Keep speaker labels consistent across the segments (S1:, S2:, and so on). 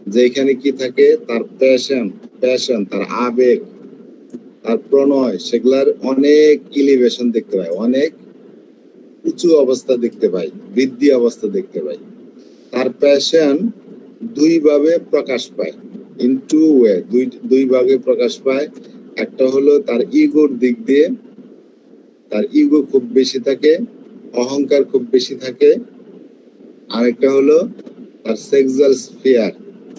S1: যেখানে কি থাকে তার প্যাশন তার আবেগ তার প্রণয় সেগুলার অনেক ইলিভেশন দেখতে পাই, অনেক উঁচু অবস্থা দেখতে পাই, বৃদ্ধি অবস্থা দেখতে পাই। তার প্যাশন দুই ভাবে প্রকাশ পায়, ইন টু ওয়ে, দুই ভাগে প্রকাশ পায়। একটা হলো তার ইগোর দিক দিয়ে, তার ইগো খুব বেশি থাকে, অহংকার খুব বেশি থাকে। আরেকটা হলো তার সেক্সুয়াল স্ফিয়ার,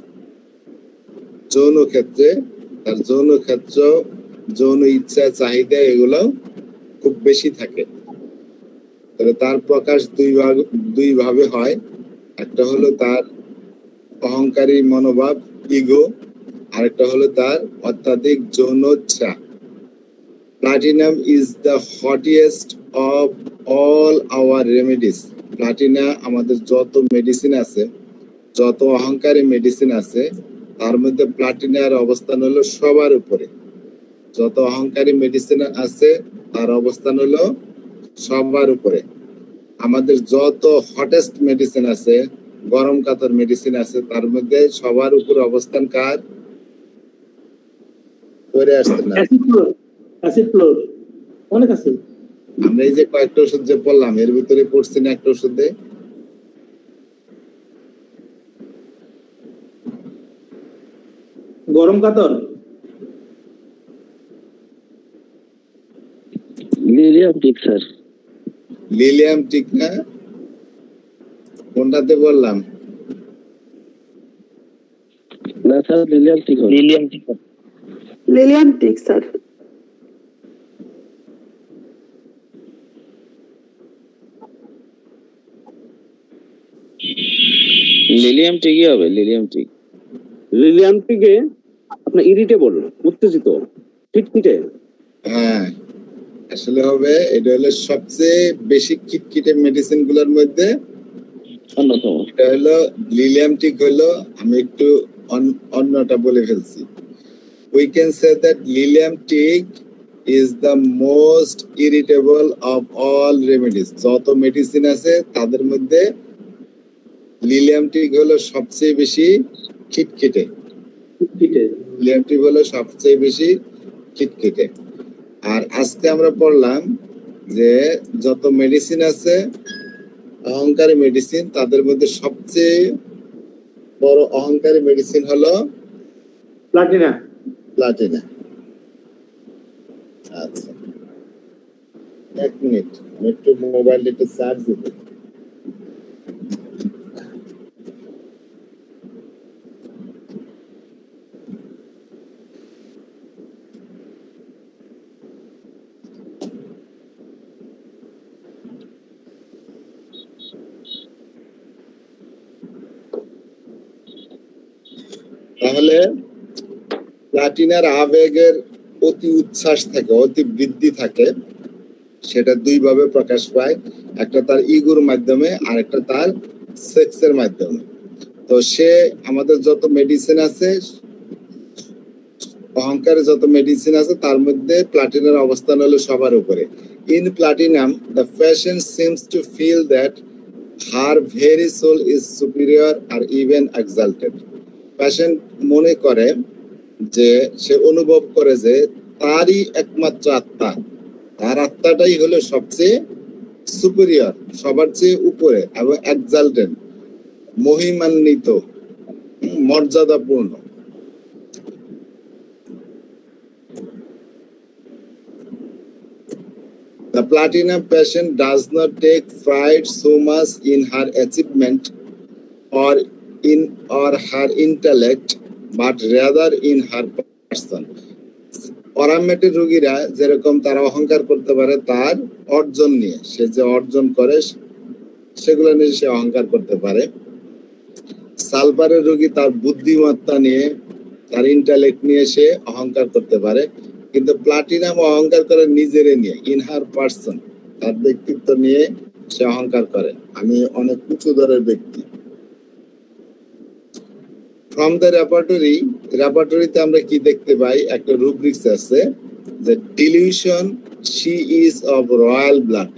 S1: যৌন ক্ষেত্রে, তার যৌন ক্ষেত্র, যৌন ইচ্ছা চাহিদা এগুলো খুব বেশি থাকে। তাহলে তার প্রকাশ দুই ভাবে হয়। একটা হলো তার অহংকারী মনোভাব, ইগো, আরেকটা হলো তার অত্যাধিক যৌনোচ্ছা। Platinum is the hottest of all our remedies. Platina আমাদের যত মেডিসিন আছে, যত অহংকারী মেডিসিন আছে, তার মধ্যে প্লাটিনার অবস্থান হলো সবার উপরে। যত অহংকারী মেডিসিন আছে তার অবস্থান হলো সবার উপরে। আমাদের যত হটেস্ট মেডিসিন আছে, গরম কাতর মেডিসিন আছে, তার মধ্যে সবার উপর অবস্থান কার? করে আসছে না,
S2: অনেক আছে।
S1: আমরা এই যে কয়েকটা ওষুধ যে বললাম এর ভিতরে পড়ছি না একটা ওষুধে?
S2: গরম কাতর,
S3: lilium tig sir.
S1: Lilium tig না? কোনটাতে বললাম?
S3: না sir, lilium tig.
S4: Lilium tig,
S5: lilium tig sir.
S3: Lilium টিকই হবে, লিলিয়াম টিক।
S6: লিলিয়াম টিকে আপনার ইরিটেবল, উত্তেজিত, খিটখিটে।
S1: হ্যাঁ, আসলে হবে এটা হলো সবচেয়ে বেশি খিটখিটে মেডিসিন গুলোর মধ্যে
S3: অন্যতম।
S1: এটা হলো লিলিয়াম টিক। হলো আমি একটু অন্যটা বলে ফেলছি। We can say that Lilium tick is the most irritable of all remedies. যত মেডিসিন আছে তাদের মধ্যে লিলিয়াম টিক হলো সবচেয়ে বেশি খিটখিটে। লিলিয়াম টিক হলো সবচেয়ে বেশি খিটখিটে। আর আজকে আমরা পড়লাম যে যত মেডিসিন আছে অহংকারী মেডিসিন, তাদের মধ্যে সবচেয়ে বড় অহংকারী মেডিসিন হলো
S2: প্লাটিনা।
S1: প্লাটিনা। আচ্ছা, এক মিনিট, আমি একটু মোবাইল একটু চার্জ দিই। তাহলে প্লাটিনার আবেগের অতি উচ্ছ্বাস থাকে, অতি বৃদ্ধি থাকে। সেটা দুই ভাবে প্রকাশ পায়, একটা তার ইগোর মাধ্যমে আর একটা তার সেক্সের মাধ্যমে। তো সে আমাদের যত মেডিসিন আছে, অহংকারের যত মেডিসিন আছে তার মধ্যে প্লাটিনার অবস্থান হলো সবার উপরে। In platinum the passion seems to feel that her very soul is superior আর ইভেন এক্সাল্টেড। প্যাশন মনে করে যে, সে অনুভব করে যে তারই একমাত্র আত্মা, তার আত্মাটাই হলো সবচেয়ে সুপিরিয়র, সবার চেয়ে উপরে, এবং এক্সাল্টেড, মহিমান্বিত, মর্যাদাপূর্ণ। The platinum passion does not take pride so much in her achievement or her intellect, but rather in her person. অরামেটের রোগীরা যেরকম তারা অহংকার করতে পারে তার অর্জন নিয়ে, সে যে অর্জন করে সেগুলো নিয়ে সে অহংকার করতে পারে। সালফারের রোগী তার বুদ্ধিমত্তা নিয়ে, তার ইন্টালেক্ট নিয়ে সে অহংকার করতে পারে। কিন্তু প্লাটিনাম অহংকার করে নিজেরে নিয়ে, ইন হার পার্সন, তার ব্যক্তিত্ব নিয়ে সে অহংকার করে, আমি অনেক উঁচু দরের ব্যক্তি। ফ্রম দ্য রেপার্টরিতে আমরা কি দেখতে পাই? একটা রুব্রিক্স আছে যে delusion, she is of royal blood,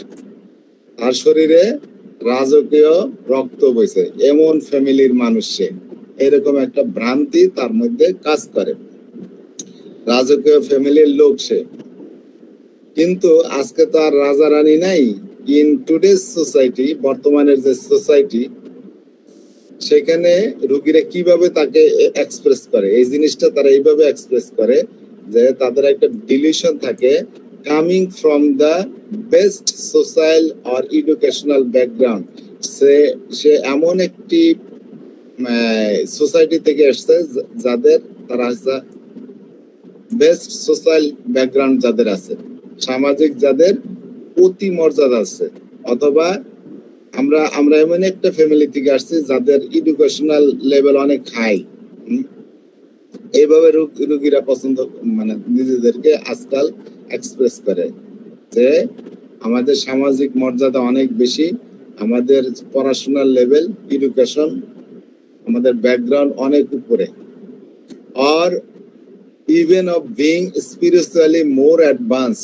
S1: তার শরীরে রাজকীয় রক্ত বইছে, এমন ফ্যামিলির মানুষ সে, এরকম একটা ভ্রান্তি তার মধ্যে কাজ করে। রাজকীয় ফ্যামিলির লোক সে, কিন্তু আজকে তো আর রাজা রানী নাই। ইন টুডেজ সোসাইটি, বর্তমানের যে সোসাইটি, সেখানে রোগীরা কিভাবে তাকে এক্সপ্রেস করে, এই জিনিসটা তারা এইভাবে এক্সপ্রেস করে যে তাদের একটা ডিলিউশন থাকে, coming from the best social or educational background. সে এমন একটি সোসাইটি থেকে এসছে যাদের তারা হচ্ছে বেস্ট সোশ্যাল ব্যাকগ্রাউন্ড, যাদের আছে সামাজিক, যাদের অতি মর্যাদা আছে, অথবা আমরা এমন একটা ফ্যামিলি থেকে আসছি যাদের এডুকেশনাল লেভেল অনেক হাই। এইভাবে রোগীরা পছন্দ, মানে নিজেদেরকে আজকাল এক্সপ্রেস করে যে আমাদের সামাজিক মর্যাদা অনেক বেশি, আমাদের পড়াশোনার লেভেল, এডুকেশন, আমাদের ব্যাকগ্রাউন্ড অনেক উপরে, আর even of being spiritually more advanced.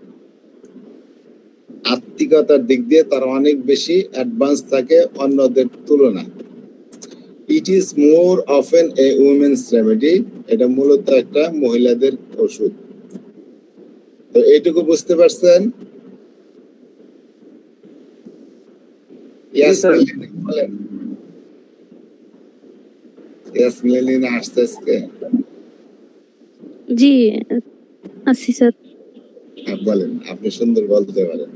S1: আত্মিকতার দিক দিয়ে তারা অনেক বেশি অ্যাডভান্স থাকে অন্যদের তুলনায়। It is more often a women's remedy, এটা মূলত একটা মহিলাদের ওষুধ। তো এইটুকু বুঝতে পারছেন? ইয়াসমিন আসছে আজকে?
S5: জি আসি স্যার।
S1: বলেন, আপনি সুন্দর বলতে পারেন।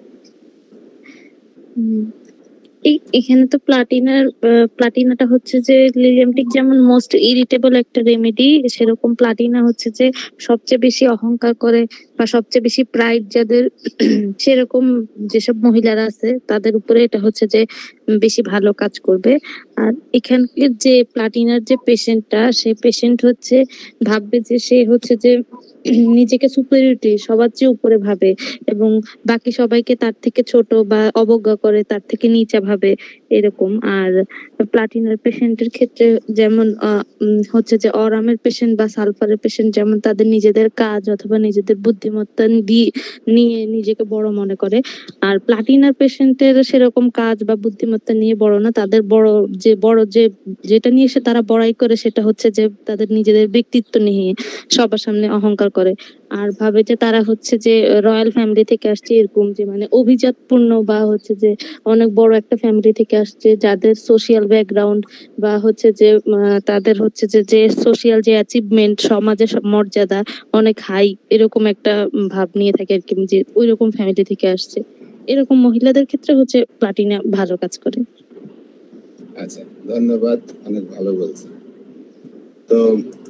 S5: এখানে তো প্লাটিনাটা হচ্ছে যে লিলিয়ামটিক যেমন মোস্ট ইরিটেবল একটা রেমেডি, সেরকম প্লাটিনা হচ্ছে যে সবচেয়ে বেশি অহংকার করে বা সবচেয়ে বেশি প্রাইড যাদের, সেরকম যেসব মহিলারা আছে তাদের উপরে এটা হচ্ছে যে বেশি ভালো কাজ করবে। আর এখানকার যে প্লাটিনার যে পেশেন্টটা, সে পেশেন্ট হচ্ছে ভাববে যে সে হচ্ছে যে নিজেকে সুপিরিয়রিটি সবার চেয়ে উপরে ভাবে এবং বাকি সবাইকে তার থেকে ছোট বা অবজ্ঞা করে, তার থেকে নিচা ভাবে এরকম। আর প্লাটিনার পেশেন্টের ক্ষেত্রে যেমন হচ্ছে যে অরামের পেশেন্ট বা সালফারের পেশেন্ট যেমন তাদের নিজেদের কাজ অথবা নিজেদের বুদ্ধিমত্তা নিয়ে নিজেকে বড় মনে করে, আর প্লাটিনার পেশেন্টের সেরকম কাজ বা বুদ্ধিমত্তা নিয়ে বড় না, তাদের যেটা নিয়ে তারা বড়াই করে সেটা হচ্ছে যে তাদের নিজেদের ব্যক্তিত্ব নিয়ে সবার সামনে অহংকার করে। আর ভাবে যে তারা হচ্ছে যে রয়্যাল ফ্যামিলি থেকে আসছে, এরকম যে মানে অভিজাতপূর্ণ বা হচ্ছে যে অনেক বড় একটা ফ্যামিলি থেকে আসছে, যাদের সোশিয়াল ব্যাকগ্রাউন্ড বা হচ্ছে যে তাদের হচ্ছে যে সোশিয়াল যে অ্যাচিভমেন্ট, সমাজের মর্যাদা অনেক হাই, এরকম একটা ভাব নিয়ে থাকে আর কি, যে ওইরকম ফ্যামিলি থেকে আসছে। এরকম মহিলাদের ক্ষেত্রে হচ্ছে প্লাটিনা ভালো কাজ করে।
S1: আচ্ছা, ধন্যবাদ, অনেক ভালো বলছেন। তো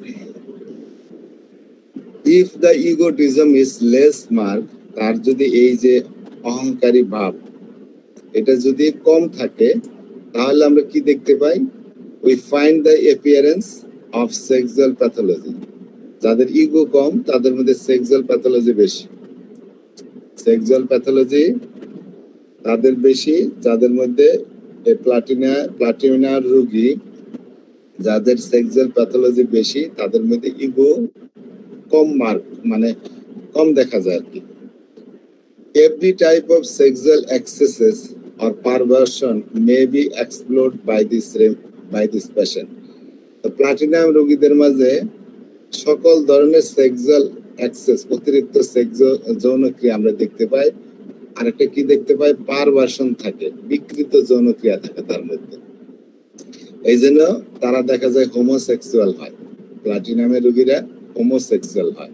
S1: if the egotism is less marked, তার যদি এই যে অহংকারী ভাব এটা যদি কম থাকে, তাহলে আমরা কি দেখতে পাই? We find the appearance of sexual pathology. যাদের ইগো কম তাদের মধ্যে সেক্সুয়াল প্যাথোলজি বেশি, সেক্সুয়াল প্যাথোলজি তাদের বেশি, যাদের মধ্যে প্লাটিনার রোগী যাদের সেক্সুয়াল প্যাথোলজি বেশি, তাদের মধ্যে ইগো কম মার্ক, মানে কম দেখা যায় আর কি। Every type of sexual excesses or perversion may be explored by this patient. তো প্লাটিনাম রোগীদের মাঝে সকল ধরনের সেক্সুয়াল অ্যাক্সেস, অতিরিক্ত সেক্সুয়াল যৌনক্রিয়া আমরা দেখতে পাই। আরেকটা কি দেখতে পাই? পারভার্সন থাকে, বিকৃত যৌনক্রিয়া থাকে তার মধ্যে। এই জন্য তারা দেখা যায় হোমোসেক্সুয়াল হয়, প্লাটিনামের রোগীরা হোমোসেক্সুয়াল হয়।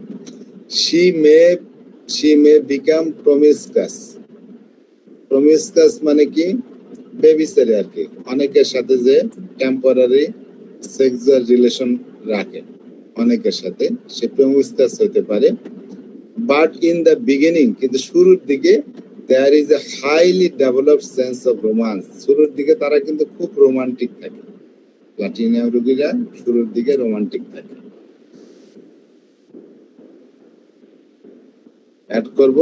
S1: she may become promiscuous. Promiscuous মানে কি? বেবিচারি আর কি, অনেকের সাথে যে টেম্পোরারি সেক্সুয়াল রিলেশন রাখে অনেকের সাথে, সে প্রমিসকাস হতে পারে। বাট ইন দ্য বিগিনিং, কিন্তু শুরুর দিকে there is a highly developed sense of romance. শুরুর দিকে তারা কিন্তু খুব রোমান্টিক থাকে, প্লাটিনাম রোগীরা শুরুর দিকে রোমান্টিক থাকে। অ্যাড করব?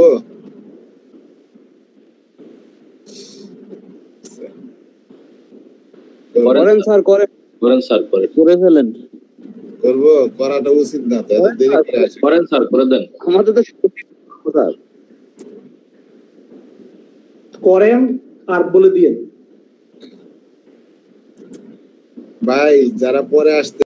S6: করেন স্যার, করেন স্যার, করে ফেলেন।
S1: করব, করাটা উচিত না তো, এত দেরি করে আসে।
S6: করেন স্যার, করে দেন। আমাদের তো স্যার
S2: করেন আর বলে দিয়ে।
S1: ভাই যারা পরে আসতে